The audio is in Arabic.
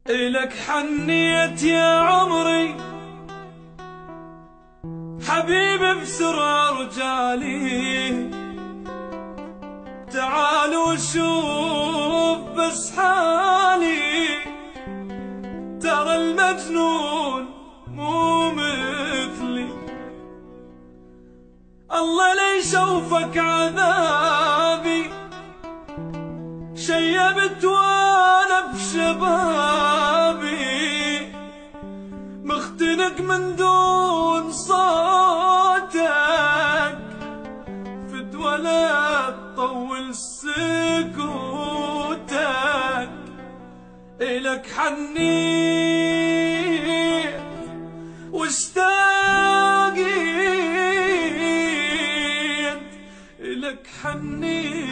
إلك حنيت يا عمري حبيبي بسرعة رجالي، تعال وشوف بس حالي، ترى المجنون مو مثلي. الله لا يشوفك عذابي، شيبت وانا بشبابي، مختنق من دون صوتك، فد ولا تطول سكوتك. إلك حنيت واشتاقيت، إلك حنيت